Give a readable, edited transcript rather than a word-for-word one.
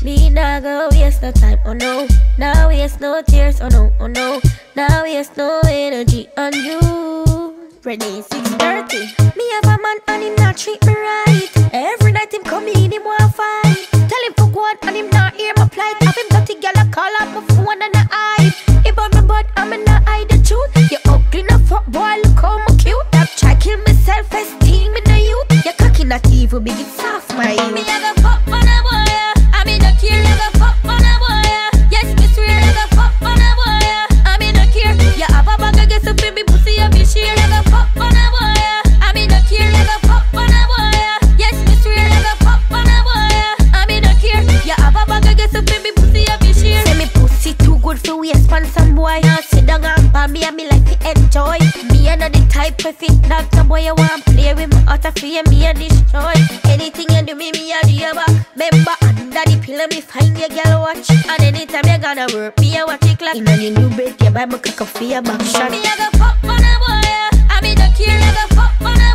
Me nah go waste no time, oh no. Nah waste no tears, oh no, oh no. Nah waste no energy on you. Ready 6:30. Me have a man and him not treat me right. Every night him come in, him want fight. Tell him to go on and him not hear my plight. Have him dirty girl a call up my phone and a hype. He bought me butt, I'm not hide the truth. You ugly enough fuck boy, look how me cute. Stop try kill me self-esteem in the youth. Your cocky not evil, big it soft my youth. Me have a fuck on a boy, I mean no care, have a fuck on a boy. Yes, me swear, have a fuck on a boy. I mean no care, you have a bag of guess up in me pussy, you be share, have a fuck on a boy. I mean no care, have a fuck on a boy. Yes, me swear, have a fuck on a boy. I mean no care, you have a bag of guess up in me pussy, you be share. Say me pussy too good for waste on some boy. Now sit down and palm me and me like to enjoy. Me and the type of fit doctor boy you want play with me out of fear me and destroy. Anything you do me a do your back. Remember under the pillow me find your girl watch. And anytime you gonna work me a watch it clock. In a new bed you buy me cock up for your back shot. Me a go fuck on a boy, I mean no care, I go fuck on a